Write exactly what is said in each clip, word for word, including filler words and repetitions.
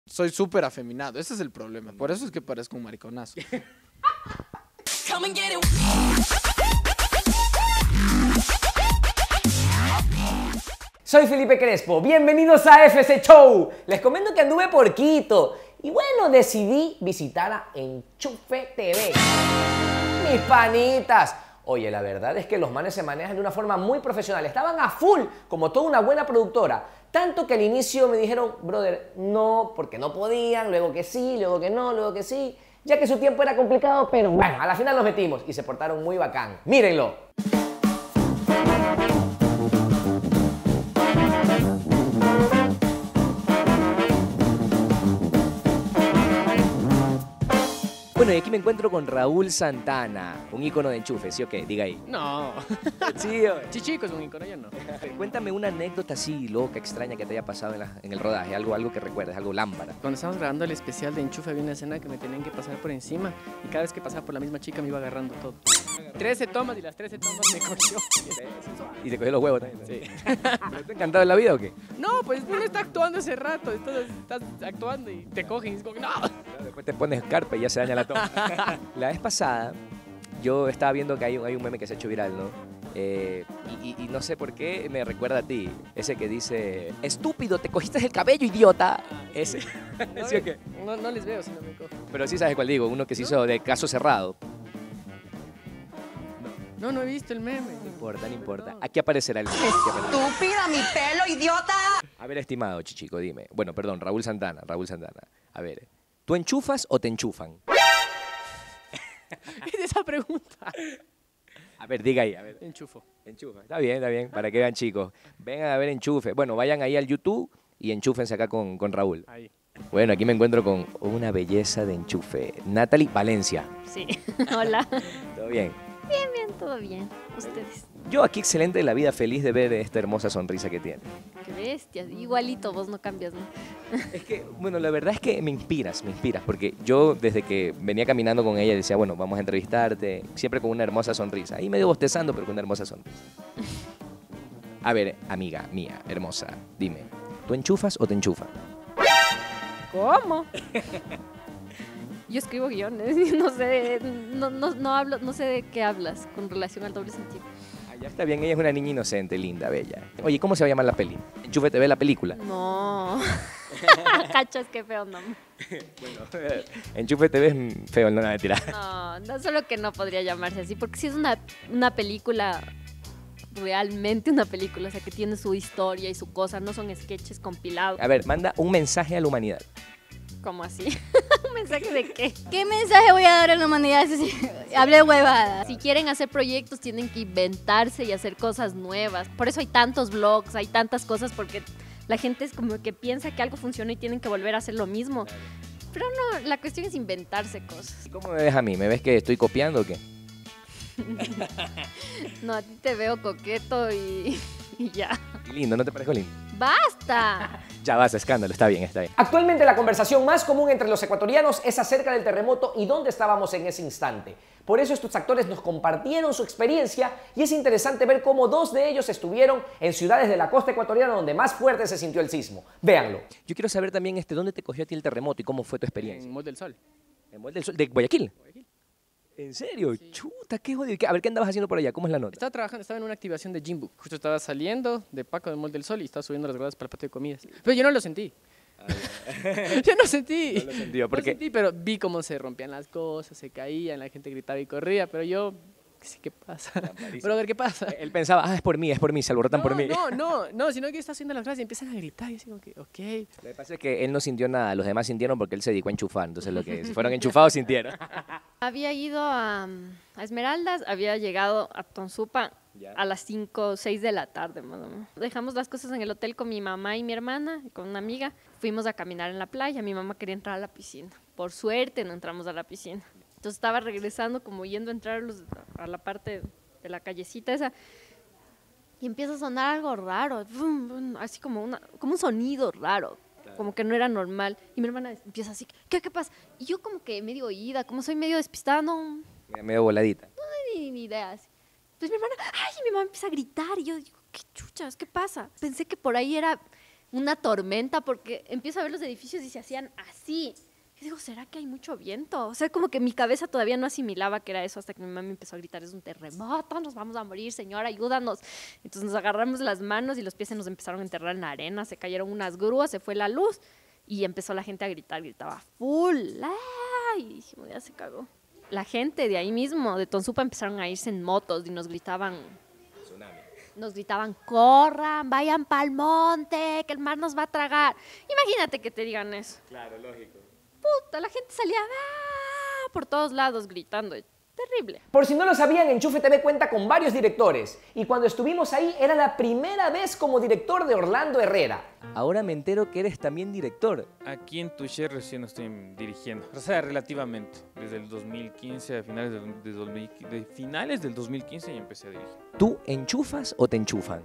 Soy súper afeminado, ese es el problema. Por eso es que parezco un mariconazo. Soy Felipe Crespo, bienvenidos a F C Show. Les comento que anduve por Quito y bueno, decidí visitar a Enchufe T V. Mis panitas. Oye, la verdad es que los manes se manejan de una forma muy profesional. Estaban a full, como toda una buena productora. Tanto que al inicio me dijeron, brother, no, porque no podían, luego que sí, luego que no, luego que sí. Ya que su tiempo era complicado, pero bueno, a la final nos metimos y se portaron muy bacán. ¡Mírenlo! Bueno, y aquí me encuentro con Raúl Santana, un ícono de enchufe, ¿sí o qué? Diga ahí. No. Sí, o... Chichico es un ícono, yo no. Cuéntame una anécdota así loca, extraña que te haya pasado en, la, en el rodaje, algo, algo que recuerdes, algo lámpara. Cuando estábamos grabando el especial de Enchufe había una escena que me tenían que pasar por encima y cada vez que pasaba por la misma chica me iba agarrando todo. trece tomas y las trece tomas me cogió. ¿Y te cogió los huevos también? Sí. ¿Pero te ha encantado en la vida o qué? No, pues uno está actuando ese rato, entonces estás actuando y te cogen y es como que no. Después te pones carpa y ya se daña la toma. La vez pasada yo estaba viendo que hay un, hay un meme que se ha hecho viral, ¿no? Eh, y, y, y no sé por qué me recuerda a ti. Ese que dice, estúpido, te cogiste el cabello, idiota. Ese. No, ¿Sí o qué? no, no les veo si no me cojo. Pero sí sabes cuál digo, uno que se hizo de caso cerrado. No, no he visto el meme. No importa, no importa. Aquí aparecerá el meme. Aquí aparecerá. ¡Estúpida, mi pelo, idiota! A ver, estimado Chichico, dime. Bueno, perdón, Raúl Santana, Raúl Santana. A ver, ¿tú enchufas o te enchufan? Es esa pregunta. A ver, diga ahí, a ver. Enchufo. Enchufa. Está bien, está bien, para que vean, chicos. Vengan a ver Enchufe. Bueno, vayan ahí al YouTube y enchúfense acá con, con Raúl. Ahí. Bueno, aquí me encuentro con una belleza de enchufe. Natalie Valencia. Sí, hola. ¿Todo bien? Bien, bien, todo bien. Ustedes. Yo aquí excelente de la vida, feliz de ver esta hermosa sonrisa que tiene. Qué bestia. Igualito, vos no cambias, ¿no? Es que, bueno, la verdad es que me inspiras, me inspiras, porque yo desde que venía caminando con ella decía, bueno, vamos a entrevistarte, siempre con una hermosa sonrisa. Ahí medio bostezando, pero con una hermosa sonrisa. A ver, amiga mía, hermosa, dime, ¿tú enchufas o te enchufan? ¿Cómo? Yo escribo guiones y no sé, no, no, no hablo, no sé de qué hablas con relación al doble sentido. Ah, ya está bien, ella es una niña inocente, linda, bella. Oye, ¿cómo se va a llamar la peli? Enchufe T V, la película. No. Cachas, qué feo nombre. Bueno, Enchufe T V es feo, no, no, mentira. No, no solo que no podría llamarse así, porque si es una, una película, realmente una película, o sea, que tiene su historia y su cosa, no son sketches compilados. A ver, manda un mensaje a la humanidad. ¿Cómo así? ¿Un mensaje de qué? ¿Qué mensaje voy a dar a la humanidad si hablé huevada? Si quieren hacer proyectos, tienen que inventarse y hacer cosas nuevas. Por eso hay tantos blogs, hay tantas cosas, porque la gente es como que piensa que algo funciona y tienen que volver a hacer lo mismo. Pero no, la cuestión es inventarse cosas. ¿Cómo me ves a mí? ¿Me ves que estoy copiando o qué? No, a ti te veo coqueto y, y ya. Y lindo, ¿no te parezco lindo? ¡Basta! Ya vas, escándalo, está bien, está bien. Actualmente la conversación más común entre los ecuatorianos es acerca del terremoto y dónde estábamos en ese instante. Por eso estos actores nos compartieron su experiencia y es interesante ver cómo dos de ellos estuvieron en ciudades de la costa ecuatoriana donde más fuerte se sintió el sismo. Véanlo. Yo quiero saber también este, dónde te cogió a ti el terremoto y cómo fue tu experiencia. En Mall del Sol. En Mall del Sol, de Guayaquil. Guayaquil. ¿En serio? Sí. Chuta, qué jodido. A ver, ¿qué andabas haciendo por allá? ¿Cómo es la nota? Estaba trabajando, estaba en una activación de Jimbo. Justo estaba saliendo de Paco del Mall del Sol y estaba subiendo las gradas para el patio de comidas. Pero yo no lo sentí. Yo no sentí. No lo sentí, ¿por no qué? sentí, pero vi cómo se rompían las cosas, se caían, la gente gritaba y corría, pero yo, ¿qué pasa? Brother, ¿qué pasa? Él pensaba, ah, es por mí, es por mí, se alborotan no, por mí. No, no, no, sino que está haciendo las gradas y empiezan a gritar y así como que, ok. Lo que pasa es que él no sintió nada, los demás sintieron porque él se dedicó a enchufar, entonces lo que si fueron enchufados sintieron. Había ido a, a Esmeraldas, había llegado a Tonsupa Ya. a las cinco o seis de la tarde, más o menos. Dejamos las cosas en el hotel con mi mamá y mi hermana, y con una amiga. Fuimos a caminar en la playa, mi mamá quería entrar a la piscina. Por suerte no entramos a la piscina. Entonces estaba regresando, como yendo a entrar a, los, a la parte de la callecita esa, y empieza a sonar algo raro, bum, bum, así como, una, como un sonido raro. Como que no era normal. Y mi hermana empieza así, ¿qué, qué pasa? Y yo como que medio oída, como soy medio despistada, no, Medio voladita. ni, ni idea. Así. Entonces mi hermana, ay, y mi mamá empieza a gritar y yo digo, ¿qué chuchas? ¿Qué pasa? Pensé que por ahí era una tormenta porque empiezo a ver los edificios y se hacían así. Y digo, ¿será que hay mucho viento? O sea, como que mi cabeza todavía no asimilaba que era eso hasta que mi mamá me empezó a gritar, es un terremoto, nos vamos a morir, señora, ayúdanos. Entonces nos agarramos las manos y los pies se nos empezaron a enterrar en la arena, se cayeron unas grúas, se fue la luz y empezó la gente a gritar, gritaba full. ¡Ay! Y dijimos, ya se cagó. La gente de ahí mismo, de Tonsupa, empezaron a irse en motos y nos gritaban... Nos gritaban, corran, vayan pa'l monte, que el mar nos va a tragar. Imagínate que te digan eso. Claro, lógico. Puta, la gente salía ¡ah! Por todos lados gritando. Terrible. Por si no lo sabían, Enchufe T V cuenta con varios directores. Y cuando estuvimos ahí, era la primera vez como director de Orlando Herrera. Ahora me entero que eres también director. Aquí en Touché recién estoy dirigiendo, o sea, relativamente. Desde el dos mil quince, a finales del, de, dos mil, de finales del dos mil quince ya empecé a dirigir. ¿Tú enchufas o te enchufan?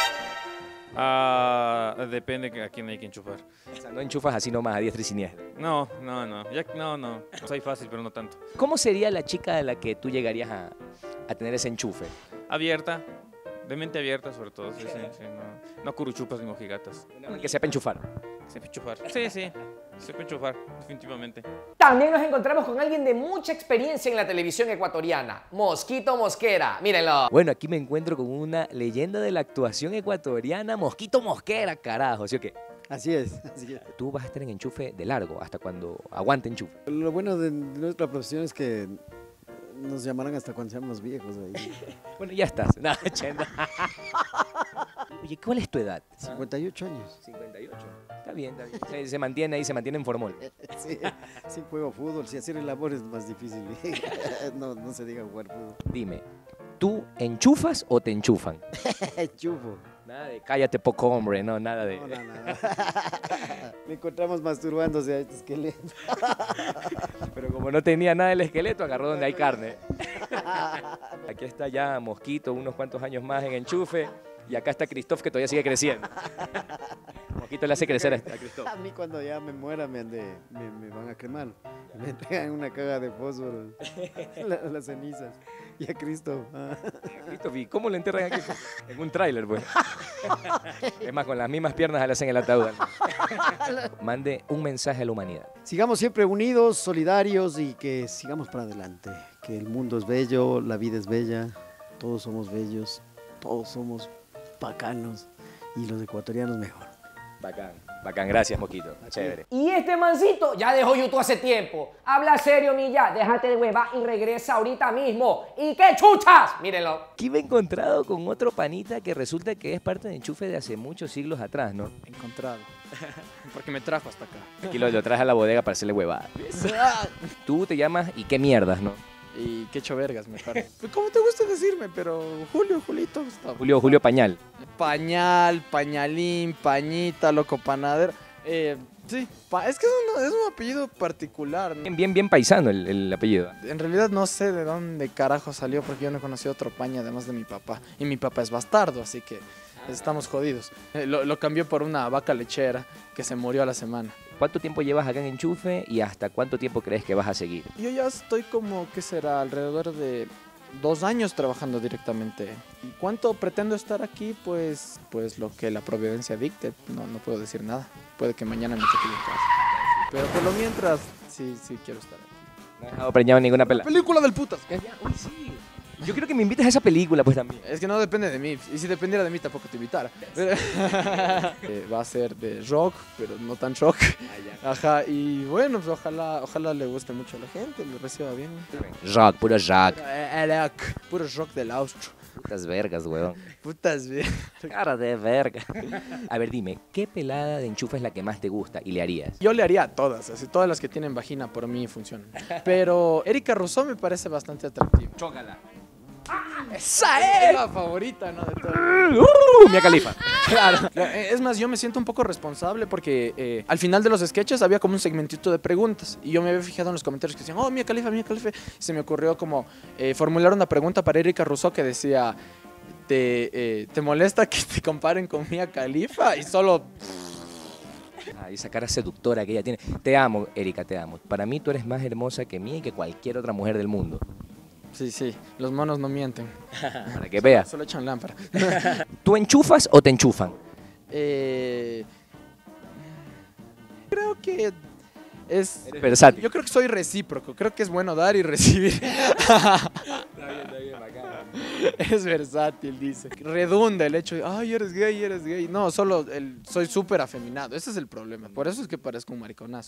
Ah, depende a quién hay que enchufar. O sea, no enchufas así nomás a diestra y siniestra. No, no, no, ya, no, no, soy fácil, pero no tanto. ¿Cómo sería la chica de la que tú llegarías a, a tener ese enchufe? Abierta, de mente abierta sobre todo, sí, sí, sí, no, no curuchupas ni mojigatas. Que sepa enchufar. Sepa enchufar, sí, sí, sepa enchufar, definitivamente. También nos encontramos con alguien de mucha experiencia en la televisión ecuatoriana, Mosquito Mosquera, mírenlo. Bueno, aquí me encuentro con una leyenda de la actuación ecuatoriana, Mosquito Mosquera, carajo, ¿sí o qué? Así es, así es. Tú vas a estar en enchufe de largo, hasta cuando aguante enchufe. Lo bueno de nuestra profesión es que nos llamarán hasta cuando seamos viejos. Ahí. Bueno, ya estás. No, chenda. Oye, ¿cuál es tu edad? cincuenta y ocho años. cincuenta y ocho. Está bien, está bien. Se, se mantiene ahí, se mantiene en formol. Sí, sí juego fútbol, si hacer el labor es más difícil. No, no se diga jugar fútbol. Dime, ¿tú enchufas o te enchufan? Chufo. Nada de cállate poco hombre, no, nada de... No, no, no. Me encontramos masturbándose a este esqueleto. Pero como no tenía nada del esqueleto, agarró donde hay carne. Aquí está ya Mosquito, unos cuantos años más en enchufe. Y acá está Christoph, que todavía sigue creciendo. Mosquito le hace crecer a Christoph. A mí cuando ya me muera me, ande, me, me van a quemar. Me entregan una caja de fósforo, la, las cenizas. Y a Christoph. Ah. Christoph, ¿y cómo le enterran aquí? En un tráiler, pues. Es más, con las mismas piernas le hacen el ataúd. Mande un mensaje a la humanidad. Sigamos siempre unidos, solidarios y que sigamos para adelante. Que el mundo es bello, la vida es bella, todos somos bellos, todos somos bacanos y los ecuatorianos mejor. Bacán, bacán, gracias Mosquito, chévere. Y este mancito ya dejó YouTube hace tiempo. Habla serio, Milla, déjate de hueva y regresa ahorita mismo. ¿Y qué chuchas? Mírenlo. Aquí me he encontrado con otro panita que resulta que es parte de enchufe de hace muchos siglos atrás, ¿no? Encontrado. Porque me trajo hasta acá. Aquí lo, lo traje a la bodega para hacerle huevada. Tú te llamas y qué mierdas, ¿no? Y qué hecho vergas, me parece. Pues, ¿cómo te gusta decirme? Pero Julio, Julito. Está... Julio, Julio Pañal. Pañal, pañalín, pañita, loco panadero. Eh, sí, pa es que es un, es un apellido particular, ¿no? Bien, bien, bien paisano el, el apellido. En realidad no sé de dónde carajo salió porque yo no conocí otro paña además de mi papá. Y mi papá es bastardo, así que estamos jodidos. Eh, lo, lo cambió por una vaca lechera que se murió a la semana. ¿Cuánto tiempo llevas acá en Enchufe y hasta cuánto tiempo crees que vas a seguir? Yo ya estoy como, ¿qué será? Alrededor de dos años trabajando directamente. ¿Y cuánto pretendo estar aquí? Pues, pues lo que la providencia dicte. No, no puedo decir nada. Puede que mañana me cheque en casa. Pero por lo mientras, sí, sí quiero estar aquí. No has dejado preñado ninguna pela. Película del putas. Uy, sí. Yo quiero que me invites a esa película, pues también. Es que no depende de mí. Y si dependiera de mí, tampoco te invitara. eh, va a ser de rock, pero no tan rock. Ajá, y bueno, pues ojalá, ojalá le guste mucho a la gente, lo reciba bien. Rock, puro rock. Eh, rock, puro rock del austro. Putas vergas, weón. Putas vergas. Cara de verga. A ver, dime, ¿qué pelada de enchufe es la que más te gusta y le harías? Yo le haría a todas, así todas las que tienen vagina por mí funcionan. Pero Erika Rousseau me parece bastante atractiva. Chócala. ¡Ah! ¡Esa es la favorita, ¿no? De todo. Uh, Mia Khalifa. Claro. Es más, yo me siento un poco responsable porque eh, al final de los sketches había como un segmentito de preguntas y yo me había fijado en los comentarios que decían, oh, Mia Khalifa, Mia Khalifa. Y se me ocurrió como eh, formular una pregunta para Erika Rousseau que decía, ¿te, eh, ¿te molesta que te comparen con Mia Khalifa? Y solo... Ah, esa cara seductora que ella tiene. Te amo, Erika, te amo. Para mí tú eres más hermosa que mí y que cualquier otra mujer del mundo. Sí, sí, los monos no mienten. Para que veas. Solo echan lámpara. ¿Tú enchufas o te enchufan? Eh, que es... Eres versátil. Yo creo que soy recíproco, creo que es bueno dar y recibir. Es versátil, dice. Redunda el hecho de, ay, eres gay, eres gay. No, solo el, soy súper afeminado, ese es el problema. Por eso es que parezco un mariconazo.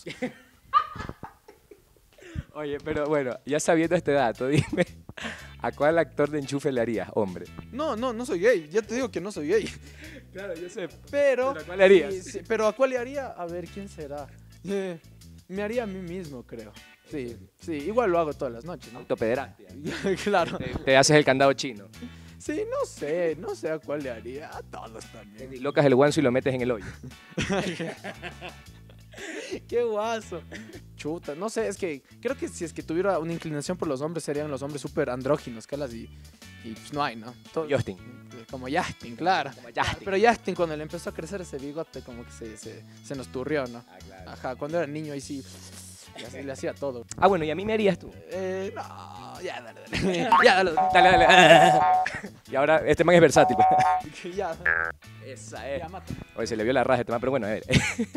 Oye, pero bueno, ya sabiendo este dato, dime, ¿a cuál actor de enchufe le harías, hombre? No, no, no soy gay, ya te digo que no soy gay. Claro, yo sé. Pero... ¿Pero a cuál le harías? Sí, sí, pero ¿a cuál le haría? A ver, ¿quién será? Eh, me haría a mí mismo, creo. Sí, sí, igual lo hago todas las noches, ¿no? Autopederastia. Claro. Te, te haces el candado chino. Sí, no sé, no sé a cuál le haría. A todos también. Y locas el guanzo y lo metes en el hoyo. Qué guaso. Chuta, no sé, es que creo que si es que tuviera una inclinación por los hombres, serían los hombres súper andróginos, calas, y, y pues no hay, ¿no? Todo- Justin. Como Justin, claro. Como Justin. Pero Justin, cuando le empezó a crecer ese bigote, como que se, se, se nos turrió, ¿no? Ah, claro. Ajá, cuando era niño ahí sí, le hacía, le hacía todo. Ah, bueno, ¿y a mí me harías tú? Eh, no, ya, dale, dale. Ya, dale. Dale, dale. Y ahora, este man es versátil. Ya, Esa es. ya, mata. Oye, se le vio la raja a este man, pero bueno, a ver.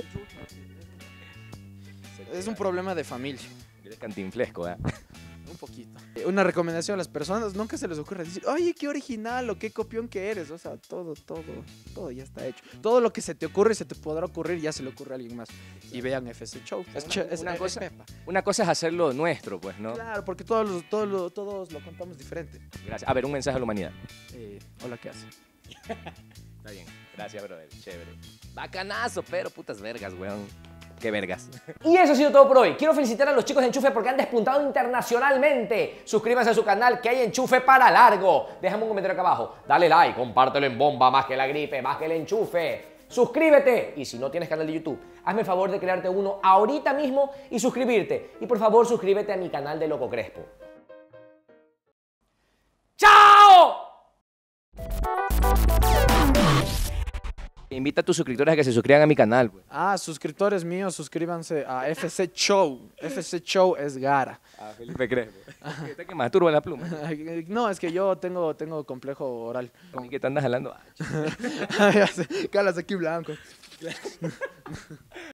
Es un problema de familia. Eres cantinflesco, ¿eh? Un poquito. Una recomendación a las personas, nunca se les ocurra decir, oye, qué original o qué copión que eres. O sea, todo, todo, todo ya está hecho. Todo lo que se te ocurre y se te podrá ocurrir, ya se le ocurre a alguien más. Y vean F C Show. Es, Una- ch- es- una es cosa- pepa. Una cosa es hacerlo nuestro, pues, ¿no? Claro, porque todos, los- todos, lo- todos lo contamos diferente. Gracias. A ver, un mensaje a la humanidad. Eh, hola, ¿qué hace? Está bien. Gracias, brother. Chévere. Bacanazo, pero putas vergas, weón. Qué vergas. Y eso ha sido todo por hoy. Quiero felicitar a los chicos de Enchufe porque han despuntado internacionalmente. Suscríbanse a su canal que hay enchufe para largo. Déjame un comentario acá abajo. Dale like, compártelo en bomba, más que la gripe, más que el enchufe. Suscríbete. Y si no tienes canal de YouTube, hazme el favor de crearte uno ahorita mismo y suscribirte. Y por favor, suscríbete a mi canal de Loco Crespo. ¡Chao! Invita a tus suscriptores a que se suscriban a mi canal, pues. Ah, suscriptores míos, suscríbanse a F C Show. F C Show es Gara. A Felipe Crespo. Está que masturba la pluma. No, es que yo tengo, tengo complejo oral. ¿Con qué te andas jalando? Ya sé, calas aquí blanco.